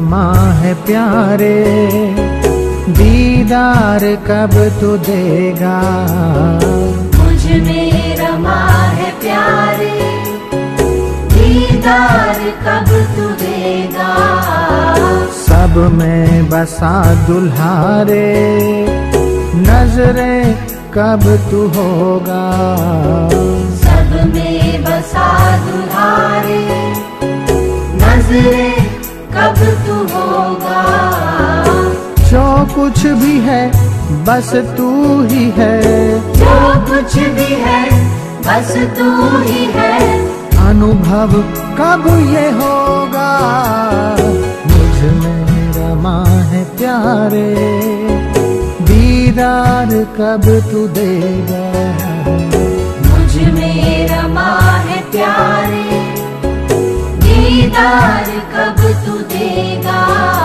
रमा है प्यारे, दीदार कब तू देगा। मुझ में रमा है प्यारे, दीदार कब तू देगा। सब में बसा दुल्हारे, नजरें कब तू होगा। सब में बसा दुल्हारे, नजरें कब तू होगा। जो कुछ भी है बस तू ही है, जो कुछ भी है बस तू ही है। अनुभव कब ये होगा। मुझ में रमा है प्यारे, दीदार कब तू देगा। मुझ में रमा है प्यारे, दीदार कब तू देगा।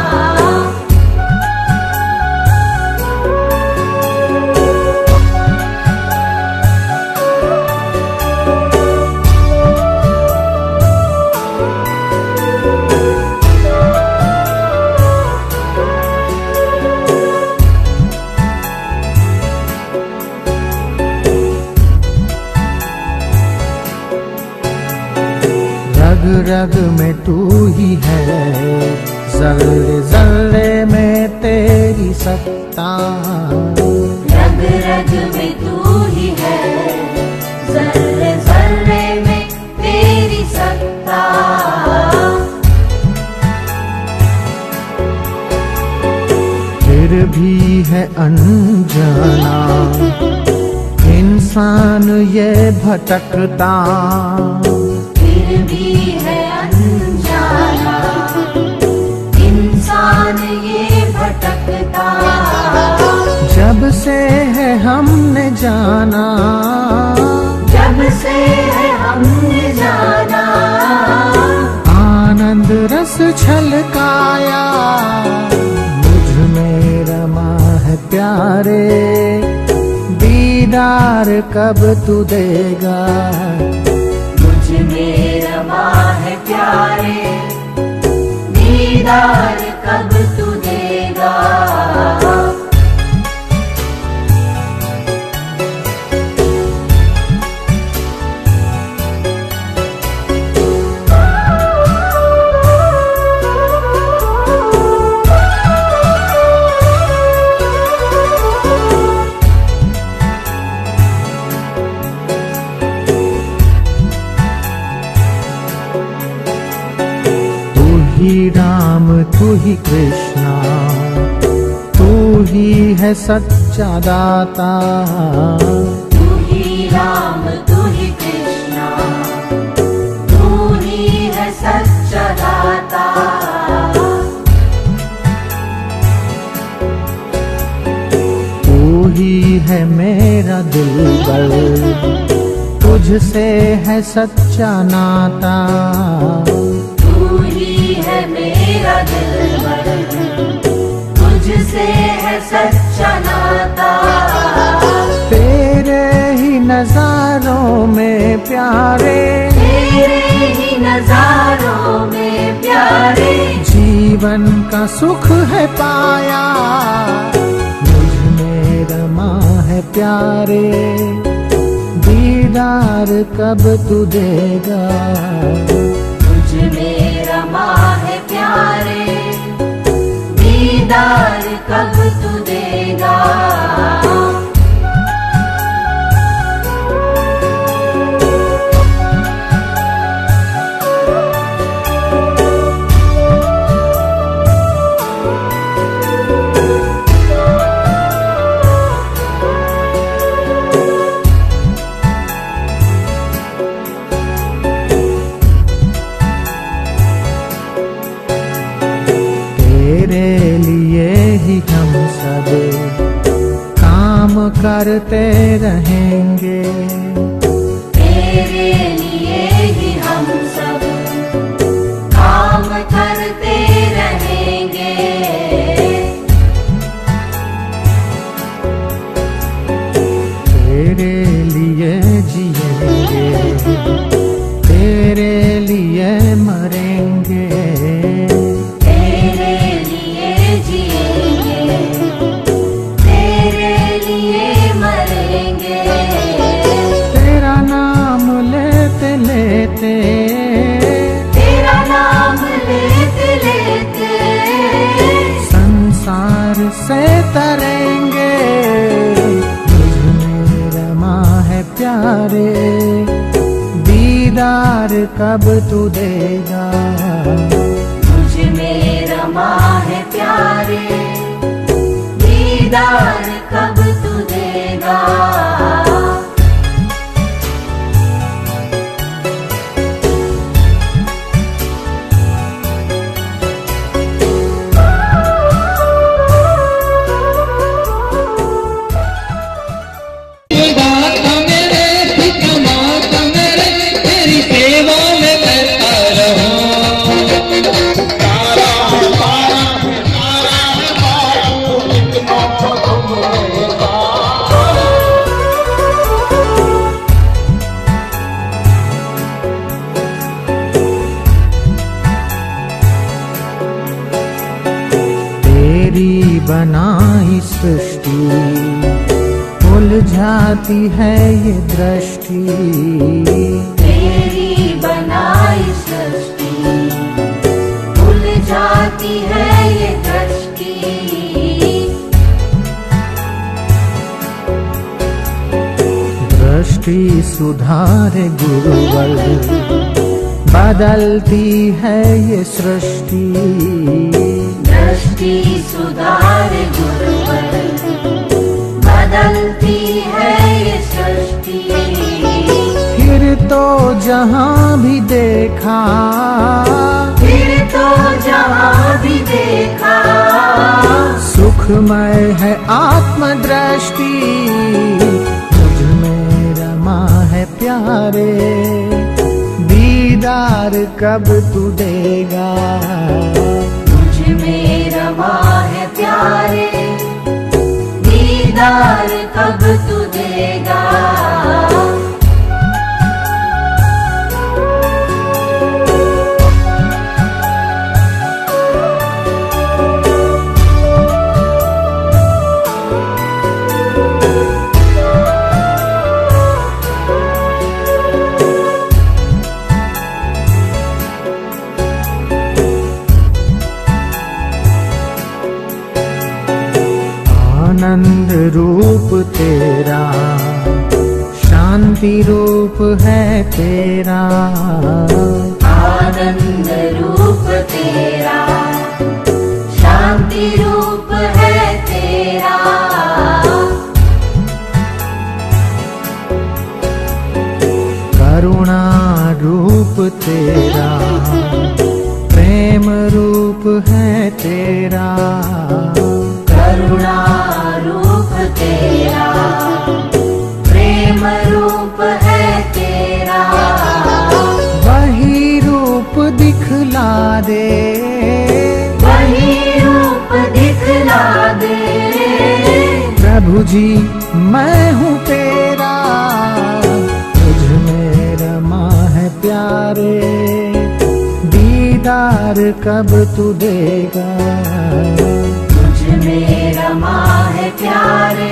रग रग में तू ही है, जर्रे जर्रे में तेरी सत्ता। रग रग में तू ही है, जर्रे जर्रे में तेरी सत्ता। फिर भी है अनजाना इंसान ये भटकता। फिर भी है अनजाना इंसान ये भटकता। जब से है हमने जाना, जब से है हमने जाना। आनंद रस छलकाया। मुझ में रमा है प्यारे, दीदार कब तू देगा। मुझ में रमा है प्यारे, दीदार कब तू देगा। ही राम तू ही कृष्णा, तू ही है सच्चा दाता। तू ही राम तू ही कृष्णा, तू ही है सच्चा दाता। तू ही है मेरा दिलबर, तुझसे है सच्चा नाता। तू ही है मेरा दिलबर, तुझसे है सच्चा नाता। तेरे ही नजारों में प्यारे, तेरे ही नजारों में प्यारे। जीवन का सुख है पाया। मुझ में रमा है प्यारे, दीदार कब तू देगा। मुझ में रमा है प्यारे, दीदार कब तू देगा। तेरे लिए ही हम सब काम करते रहेंगे। तेरे लिए ही हम सब काम करते रहेंगे। तेरे लिए जिएंगे, तेरे लिए मरेंगे। तेरे तरेंगे, मुझमें रमा है प्यारे, दीदार कब तू देगा। मुझमें रमा है प्यारे, दीदार कब तू देगा। तेरी बनाई सृष्टि उलझाती है ये दृष्टि, तेरी बनाई सृष्टि उलझाती है ये दृष्टि। दृष्टि सुधारे गुरुवर, बदलती है ये सृष्टि। दृष्टि सुधार गुरुवर, बदलती है ये सृष्टि। फिर तो जहाँ भी देखा, फिर तो जहाँ भी देखा, सुखमय है आत्मदृष्टि। मुझमें रमा है प्यारे, दीदार कब तू देगा। मुझमें रमा है प्यारे, दीदार कब तू देगा। आनंद रूप तेरा, शांति रूप है तेरा। आनंद रूप तेरा, शांति रूप है तेरा। करुणा रूप तेरा, प्रेम रूप है तेरा। करुणा रूप तेरा, प्रेम रूप है तेरा। वही रूप दिखला दे, वही रूप दिखला दे। प्रभु जी मैं हूँ तेरा, तुझमें रमा है प्यारे, दीदार कब तू देगा। मुझमें रमा है प्यारे,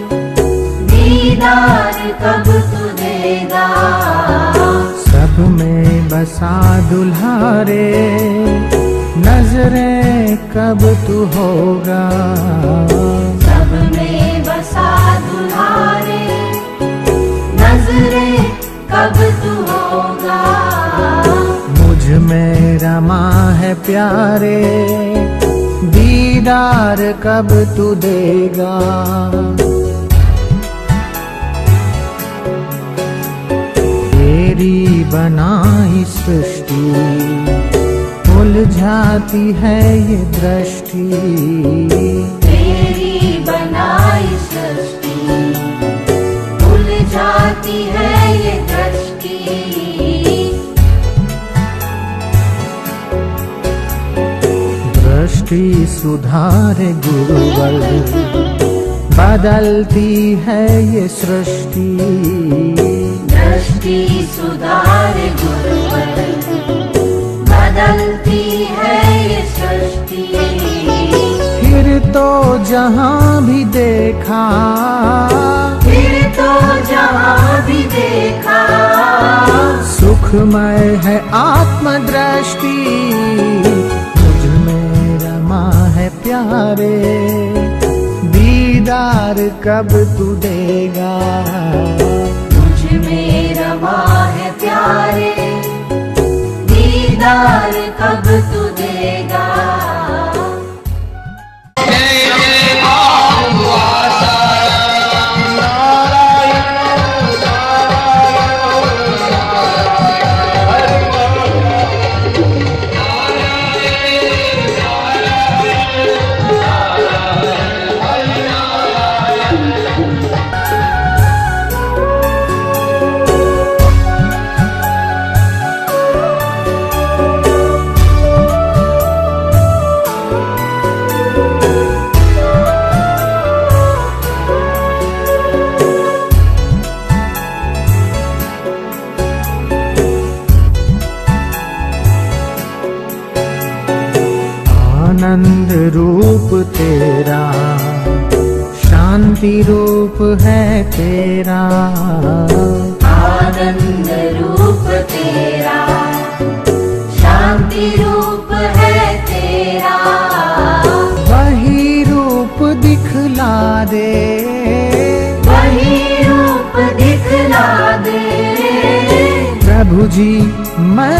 दीदार कब तू देगा। सब में बसा दुल्हारे, नजरें कब तू होगा। सब में बसा दुल्हारे, नजरें कब तू होगा। मुझ में रमा है प्यारे, दीदार कब तू देगा। तेरी बनाई सृष्टि उलझाती है ये दृष्टि। तेरी बनाई सृष्टि उलझाती है ये दृष्टि। दृष्टि सुधारे गुरुवर, बदलती है ये सृष्टि। दृष्टि सुधार गुरुवर, बदलती है ये सृष्टि। फिर तो जहाँ भी देखा, फिर तो जहाँ भी देखा, सुखमय है आत्मदृष्टि। मुझ में रमा है प्यारे, कब तू देगा। तुझ में रमा है प्यारे, दीदार कब तू देगा। आनंद रूप तेरा, शांति रूप है तेरा। आनंद रूप तेरा, शांति रूप है तेरा। वही रूप दिखला दे, वही रूप दिखला दे। प्रभु जी मैं